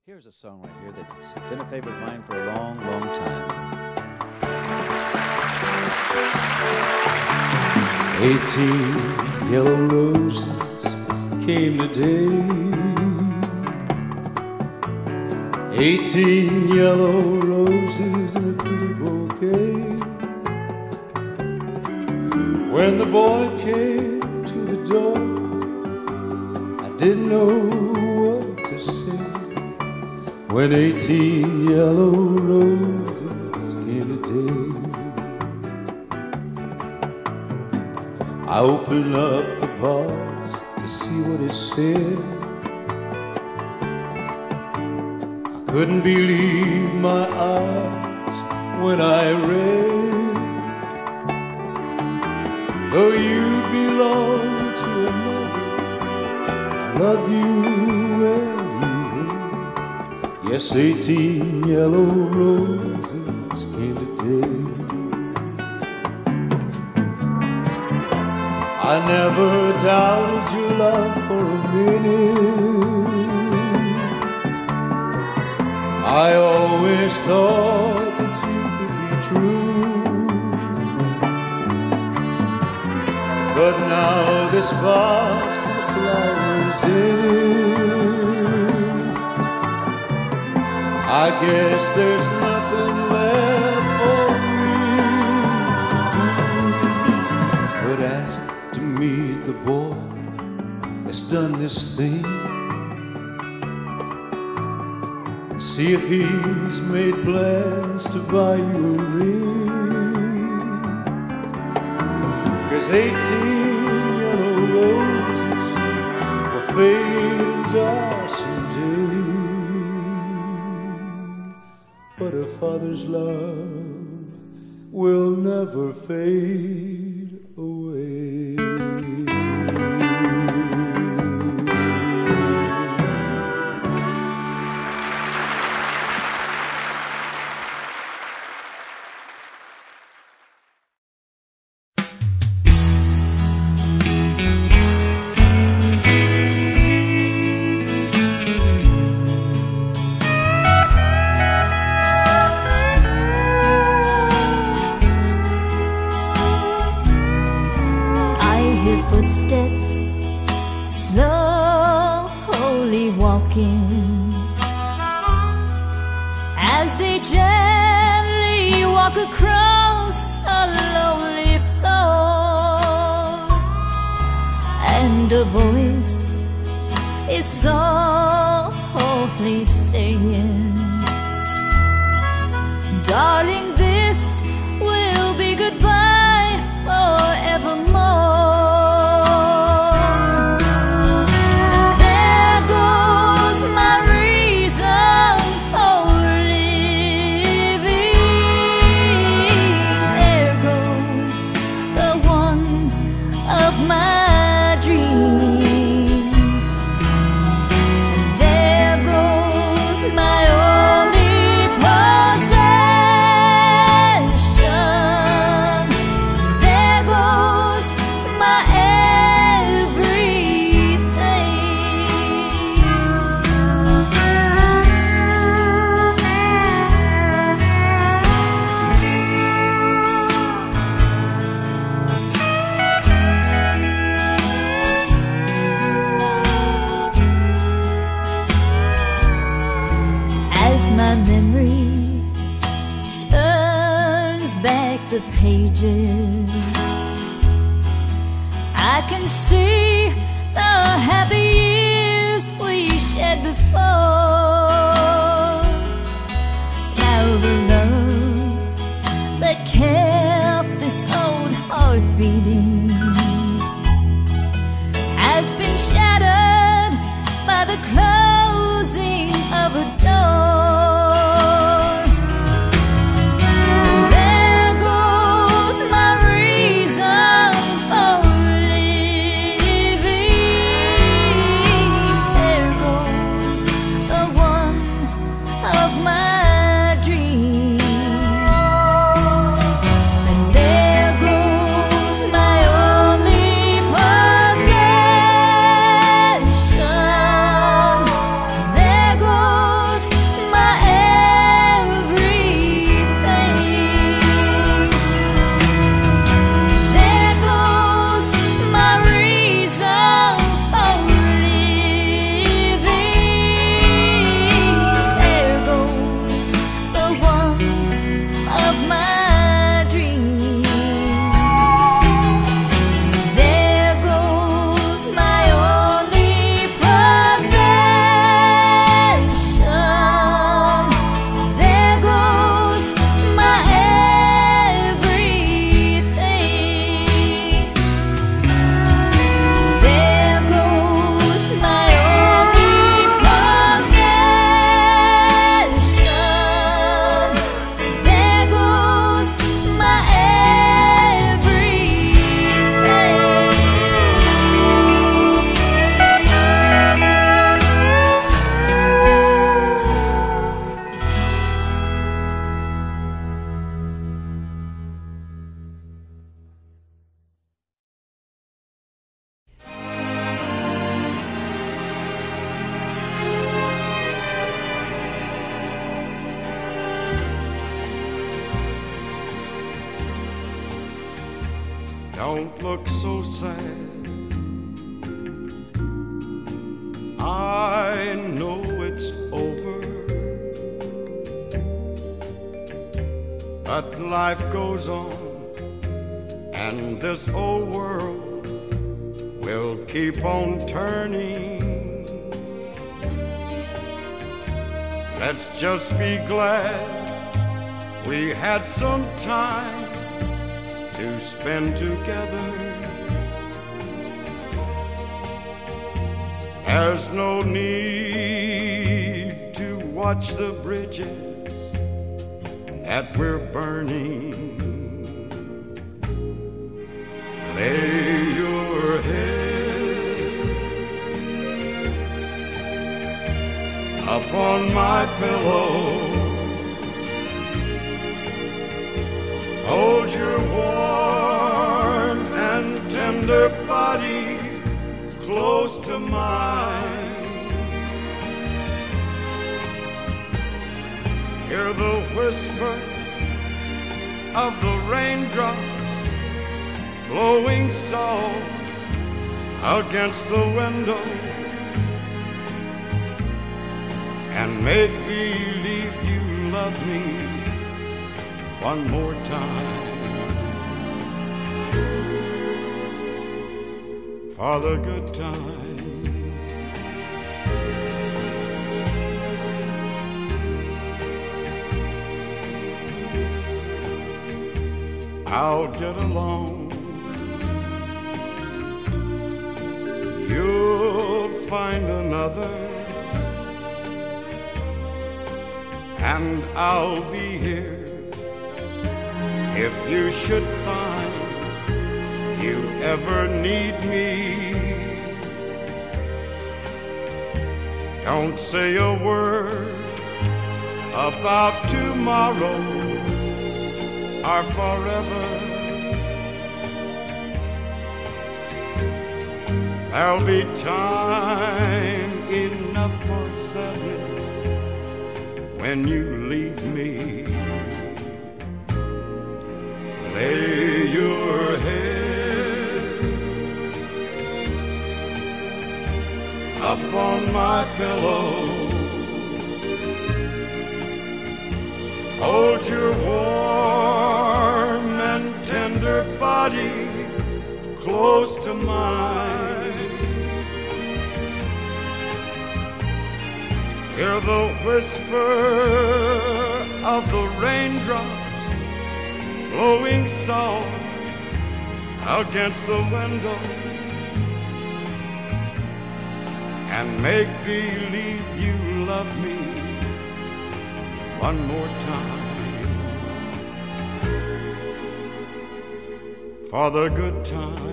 Here's a song right here that's been a favorite of mine for a long, long time. 18 yellow roses came today. 18 yellow roses in a pretty bouquet. When the boy came to the door, I didn't know what to say. When 18 yellow roses came today, I opened up the box to see what it said. I couldn't believe my eyes when I read, though you belong to another, I love you anyway. Yes, 18 yellow roses came today. I never doubted your love for a minute. I always thought that you could be true. But now this box and the flowers in it, I guess there's nothing left for me to do but ask to meet the boy that's done this thing, and see if he's made plans to buy you a ring. 'Cause 18 yellow roses will fade into someday, but a father's love will never fade away. Footsteps slowly walking, as they gently walk across a lonely floor, and a voice is softly saying, "Darling, this will be goodbye forevermore." My memory turns back the pages, I can see the happy years we shared before. Now the love that kept this old heart beating has been shattered by the closing of a door. Possession don't look so sad. I know it's over, but life goes on, and this old world will keep on turning. Let's just be glad we had some time to spend together. There's no need to watch the bridges that we're burning. Lay your head upon my pillow. Hold your warm and tender body close to mine. Hear the whisper of the raindrops blowing soft against the window, and make believe you love me one more time. For the good time. I'll get along. You'll find another, and I'll be here if you should find you ever need me. Don't say a word about tomorrow or forever. There'll be time enough for sadness when you leave me. Lay your head upon my pillow. Hold your warm and tender body close to mine. Hear the whisper of the raindrops blowing soft against the window, and make believe you love me one more time. For the good time.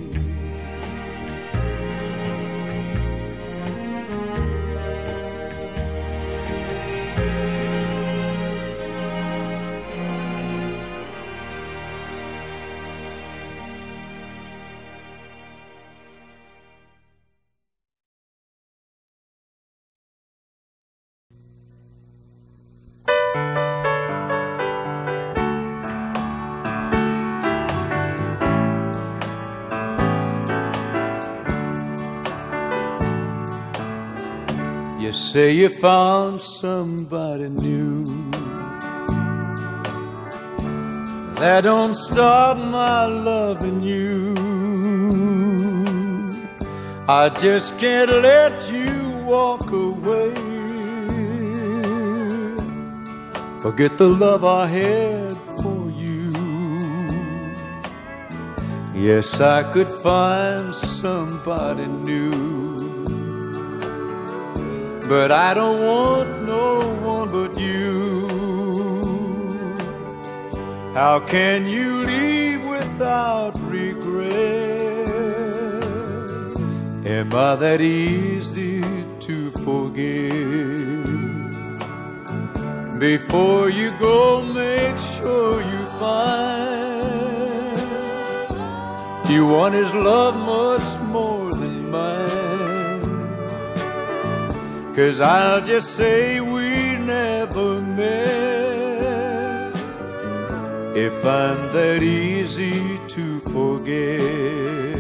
You say you found somebody new. That don't stop my loving you. I just can't let you walk away. Forget the love I had for you. Yes, I could find somebody new, but I don't want no one but you. How can you leave without regret? Am I that easy to forgive? Before you go, make sure you find you want his love much more than mine. 'Cause I'll just say we never met, if I'm that easy to forget.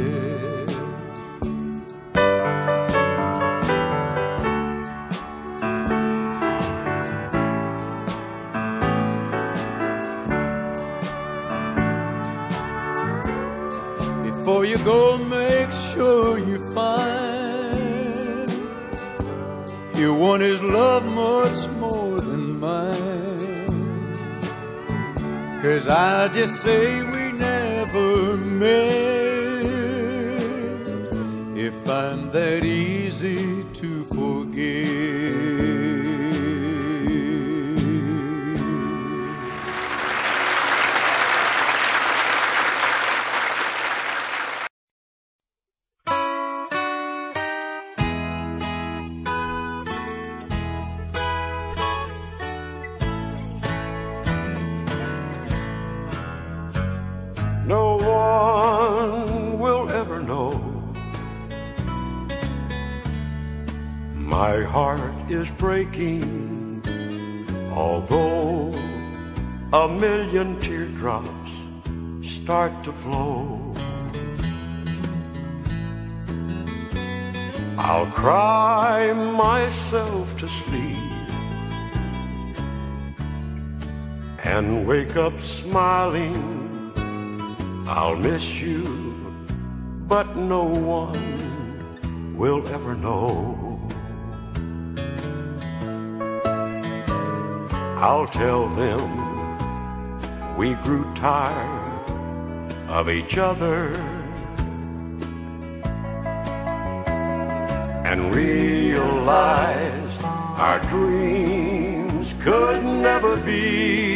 Before you go, make sure you find you want his love much more than mine. 'Cause I just say we never met if I'm that easy to forget. No one will ever know. My heart is breaking, although a million teardrops start to flow. I'll cry myself to sleep and wake up smiling. I'll miss you, but no one will ever know. I'll tell them we grew tired of each other and realized our dreams could never be.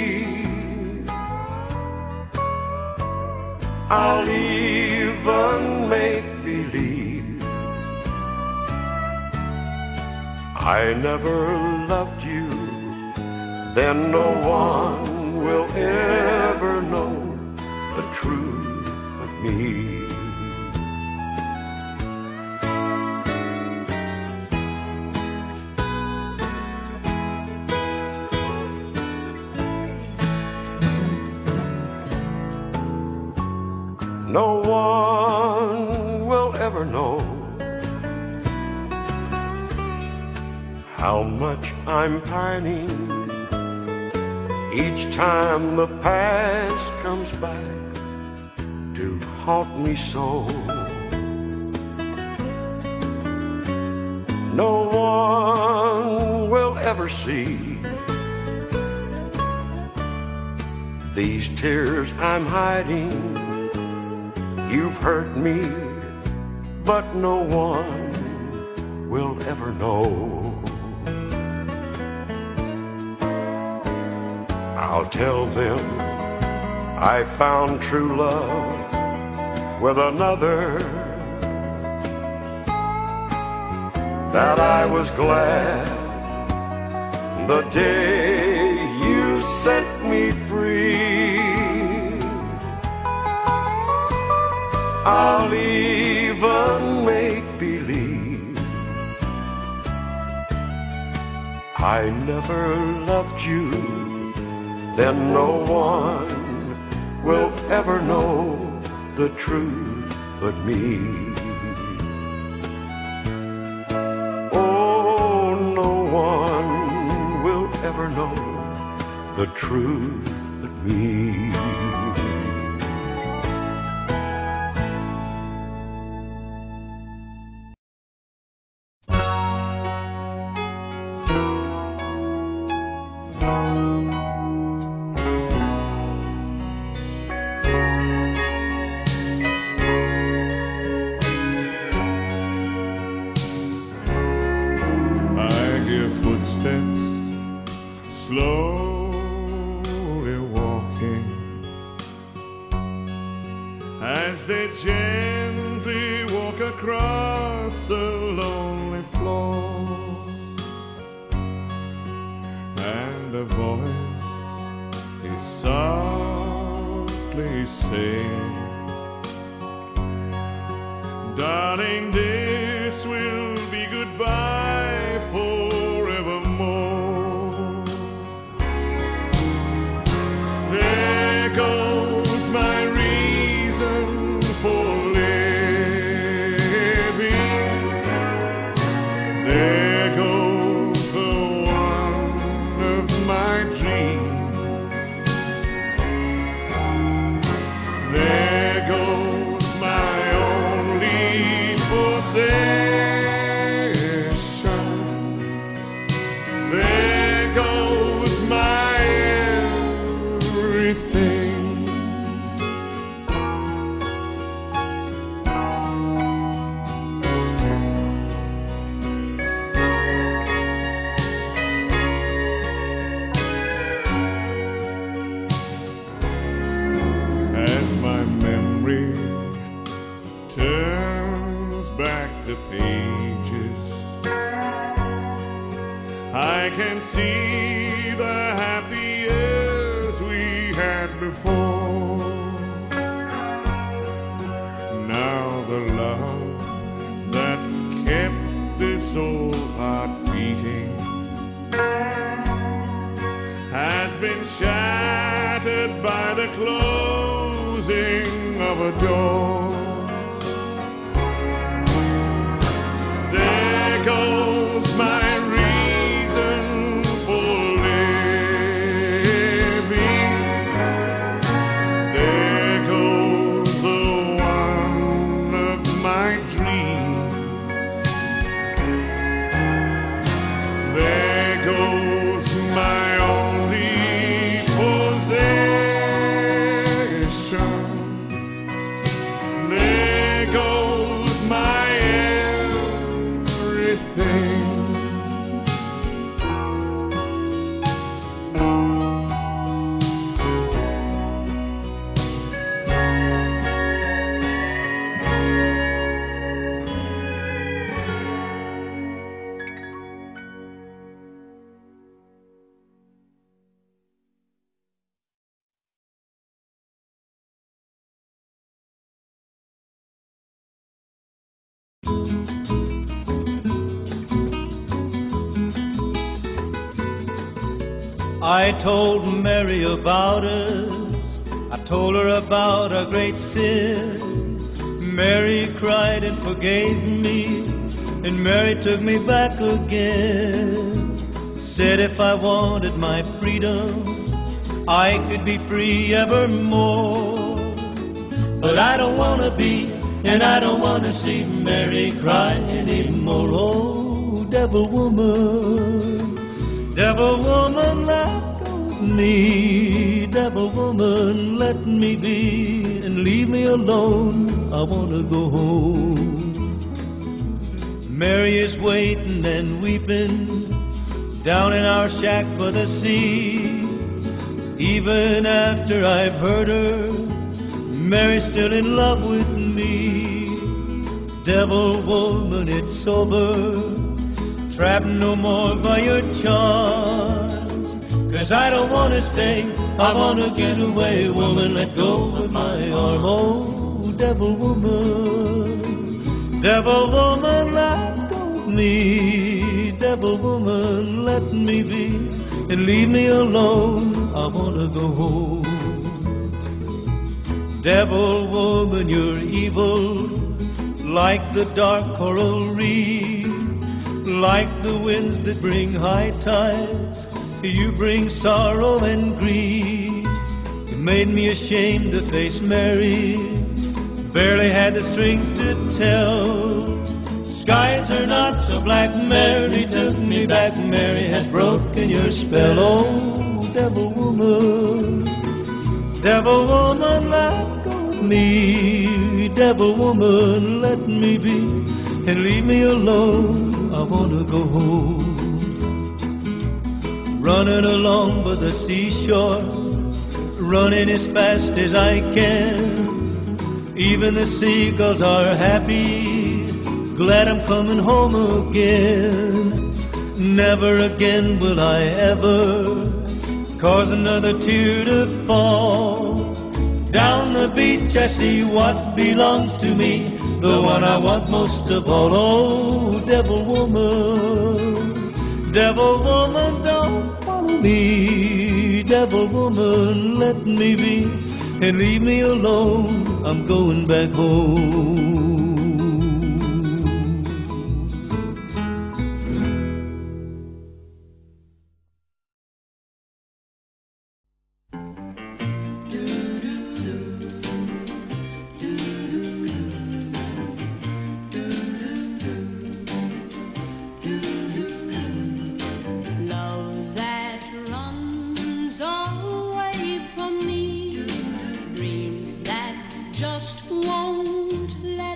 I'll even make believe I never loved you. Then no one will ever know the truth but me. No one will ever know how much I'm pining each time the past comes back to haunt me so. No one will ever see these tears I'm hiding. You've hurt me, but no one will ever know. I'll tell them I found true love with another, that I was glad the day you set me free. I'll even make believe I never loved you. Then no one will ever know the truth but me. Oh, no one will ever know the truth but me. Footsteps slowly walking as they gently walk across a lonely floor, and a voice is softly saying, "Darling, this will be goodbye forevermore." There goes I can see the happy years we had before. Now the love that kept this old heart beating has been shattered by the closing of a door. There goes my reason for living. There goes the one of my dreams. There goes my only possession. There goes my everything. I told Mary about us. I told her about our great sin. Mary cried and forgave me, and Mary took me back again. Said if I wanted my freedom, I could be free evermore. But I don't want to be, and I don't want to see Mary cry anymore. Oh, devil woman, let go of me. Devil woman, let me be, and leave me alone. I want to go home. Mary is waiting and weeping down in our shack by the sea. Even after I've hurt her, Mary's still in love with me. Devil woman, it's over. Trapped no more by your charms. 'Cause I don't want to stay, I want to get away. Woman, let go of my arm. Oh, devil woman, let go of me. Devil woman, let me be, and leave me alone. I want to go home. Devil woman, you're evil, like the dark coral reef. Like the winds that bring high tides, you bring sorrow and grief. You made me ashamed to face Mary, barely had the strength to tell. Skies are not so black, Mary took me back. Mary has broken your spell. Oh, devil woman, let go of me. Devil woman, let me be, and leave me alone. I want to go home. Running along by the seashore, running as fast as I can. Even the seagulls are happy, glad I'm coming home again. Never again will I ever cause another tear to fall. Down the beach I see what belongs to me, the one I want most of all. Oh, devil woman, don't follow me. Devil woman, let me be, and leave me alone. I'm going back home. Just won't let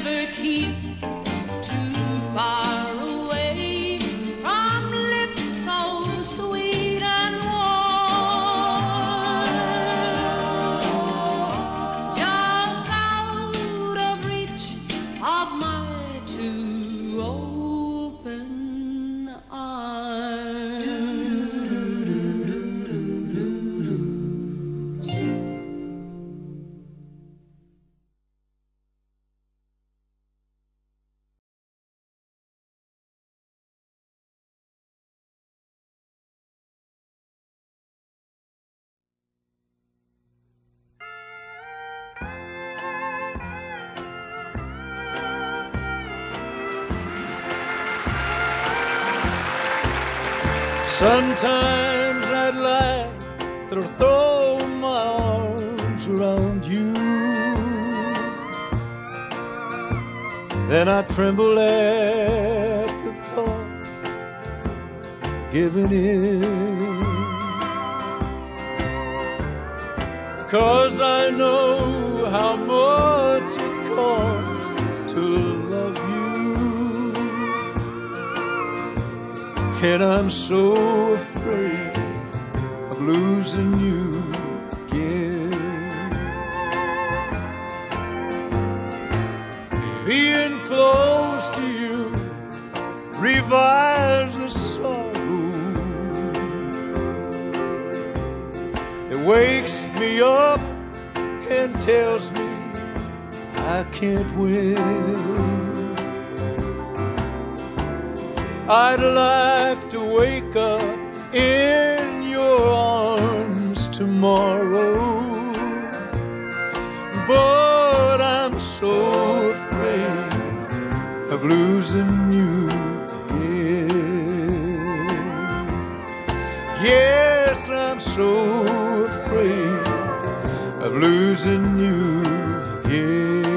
never keep too far away from lips so sweet and warm, just out of reach of my two open arms. Sometimes I'd like to throw my arms around you, then I tremble at the thought of giving in, 'cause I know how much it costs to love you, and I'm so afraid of losing you again. Being close to you revives the sorrow. It wakes me up and tells me I can't win. I'd like to wake up in your arms tomorrow, but I'm so afraid of losing you again. Yes, I'm so afraid of losing you again.